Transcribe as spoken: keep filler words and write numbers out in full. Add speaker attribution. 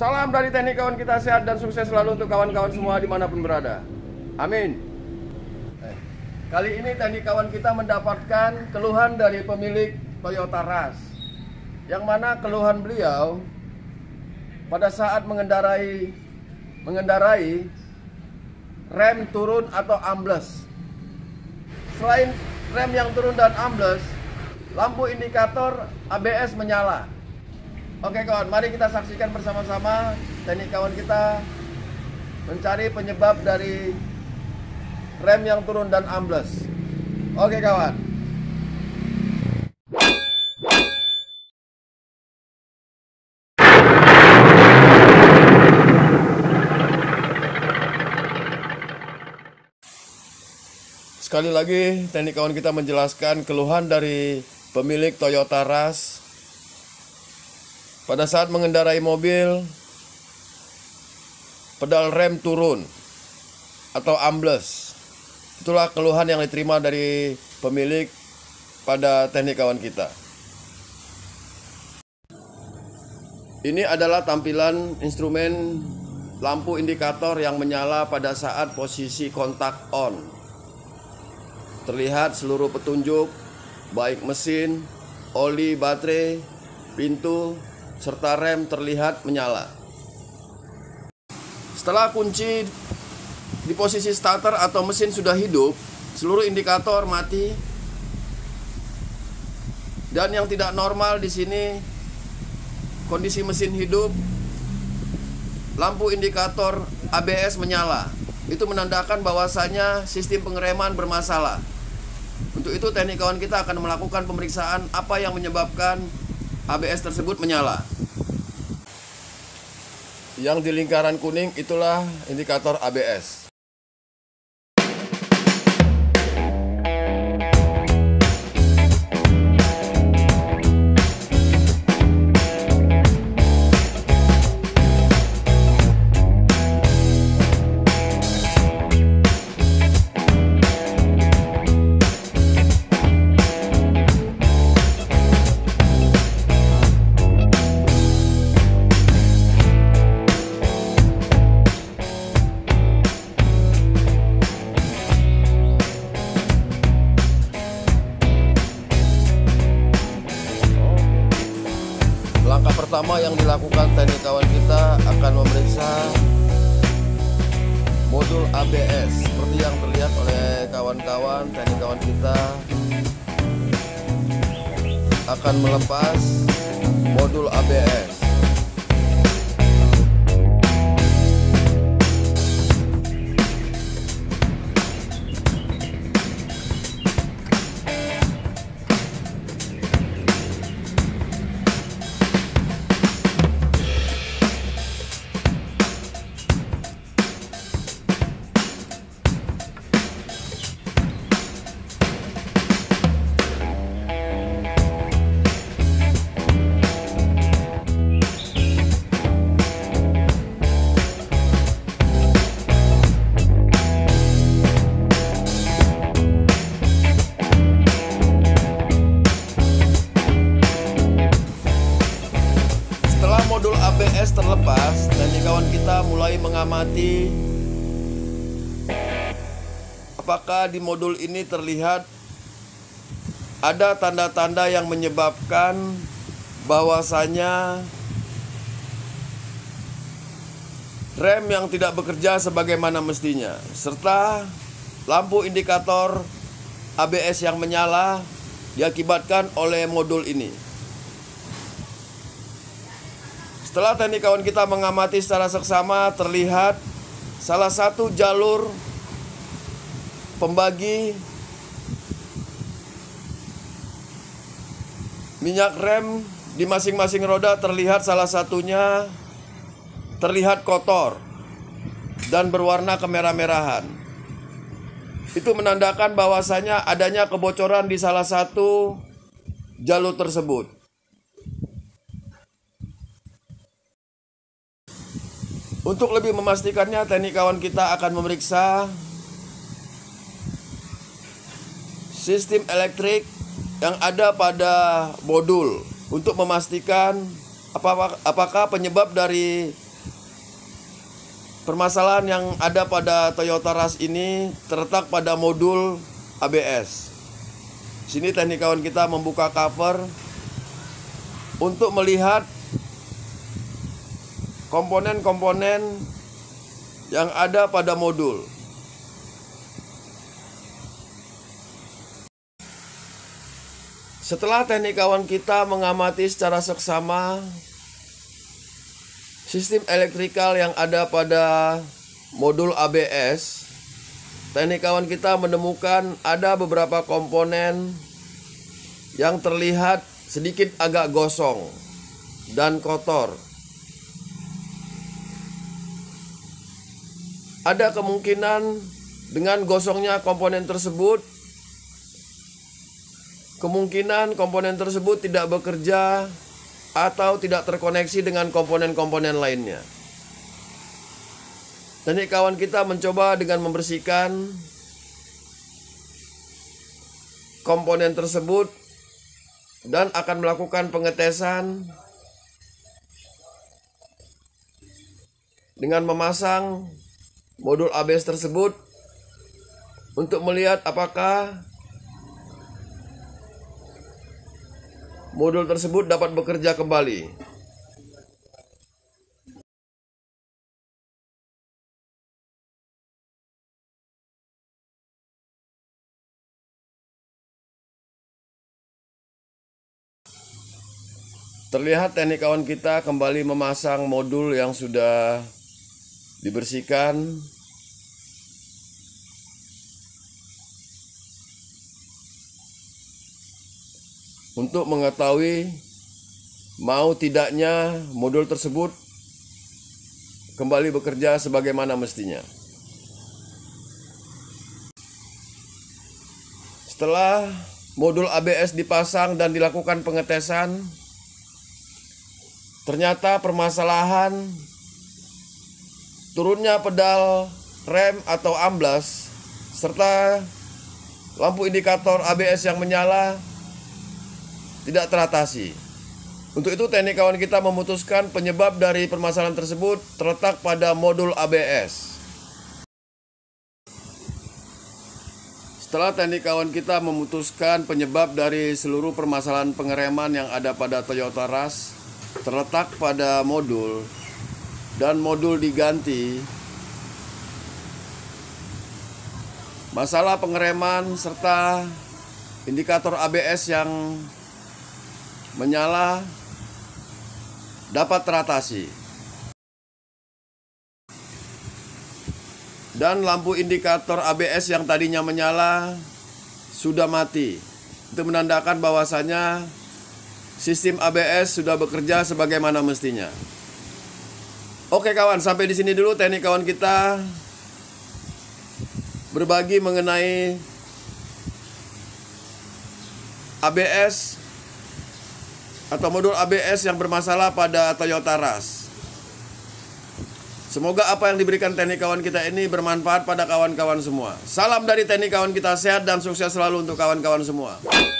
Speaker 1: Salam dari teknik kawan kita, sehat dan sukses selalu untuk kawan-kawan semua dimanapun berada. Amin. Eh, Kali ini teknik kawan kita mendapatkan keluhan dari pemilik Toyota Rush, yang mana keluhan beliau pada saat mengendarai mengendarai rem turun atau ambles. Selain rem yang turun dan ambles, lampu indikator A B S menyala. Oke kawan, mari kita saksikan bersama-sama teknik kawan kita mencari penyebab dari rem yang turun dan ambles. Oke kawan. Sekali lagi teknik kawan kita menjelaskan keluhan dari pemilik Toyota Rush pada saat mengendarai mobil, pedal rem turun atau ambles. Itulah keluhan yang diterima dari pemilik pada teknik kawan kita. Ini adalah tampilan instrumen lampu indikator yang menyala pada saat posisi kontak on. Terlihat seluruh petunjuk, baik mesin, oli, baterai, pintu, serta rem terlihat menyala. Setelah kunci di posisi starter atau mesin sudah hidup, seluruh indikator mati. Dan yang tidak normal di sini, kondisi mesin hidup, lampu indikator A B S menyala. Itu menandakan bahwasanya sistem pengereman bermasalah. Untuk itu teknik kawan kita akan melakukan pemeriksaan apa yang menyebabkan A B S tersebut menyala. Yang di lingkaran kuning itulah indikator A B S. Langkah pertama yang dilakukan teknik kawan kita akan memeriksa modul A B S. Seperti yang terlihat oleh kawan-kawan, teknik kawan kita akan melepas modul A B S. Modul A B S terlepas, teknik kawan kita mulai mengamati apakah di modul ini terlihat ada tanda-tanda yang menyebabkan bahwasanya rem yang tidak bekerja sebagaimana mestinya, serta lampu indikator A B S yang menyala diakibatkan oleh modul ini. Setelah teknik kawan kita mengamati secara seksama, terlihat salah satu jalur pembagi minyak rem di masing-masing roda terlihat salah satunya terlihat kotor dan berwarna kemerah-merahan. Itu menandakan bahwasanya adanya kebocoran di salah satu jalur tersebut. Untuk lebih memastikannya, teknik kawan kita akan memeriksa sistem elektrik yang ada pada modul untuk memastikan apakah, apakah penyebab dari permasalahan yang ada pada Toyota Rush ini terletak pada modul A B S. Sini teknik kawan kita membuka cover untuk melihat komponen-komponen yang ada pada modul. Setelah teknik kawan kita mengamati secara seksama sistem elektrikal yang ada pada modul A B S, teknik kawan kita menemukan ada beberapa komponen yang terlihat sedikit agak gosong dan kotor. Ada kemungkinan dengan gosongnya komponen tersebut, kemungkinan komponen tersebut tidak bekerja atau tidak terkoneksi dengan komponen-komponen lainnya. Teknik kawan kita mencoba dengan membersihkan komponen tersebut dan akan melakukan pengetesan dengan memasang modul A B S tersebut untuk melihat apakah modul tersebut dapat bekerja kembali. Terlihat teknik kawan kita kembali memasang modul yang sudah dibersihkan. Untuk mengetahui mau tidaknya modul tersebut kembali bekerja sebagaimana mestinya. Setelah modul A B S dipasang dan dilakukan pengetesan, ternyata permasalahan turunnya pedal rem atau amblas serta lampu indikator A B S yang menyala tidak teratasi. Untuk itu teknik kawan kita memutuskan penyebab dari permasalahan tersebut terletak pada modul A B S. Setelah teknik kawan kita memutuskan penyebab dari seluruh permasalahan pengereman yang ada pada Toyota Rush terletak pada modul dan modul diganti, masalah pengereman serta indikator A B S yang menyala dapat teratasi, dan lampu indikator A B S yang tadinya menyala sudah mati. Itu menandakan bahwasanya sistem A B S sudah bekerja sebagaimana mestinya. Oke kawan, sampai di sini dulu teknik kawan kita berbagi mengenai A B S atau modul A B S yang bermasalah pada Toyota Rush. Semoga apa yang diberikan teknik kawan kita ini bermanfaat pada kawan-kawan semua. Salam dari teknik kawan kita, sehat dan sukses selalu untuk kawan-kawan semua.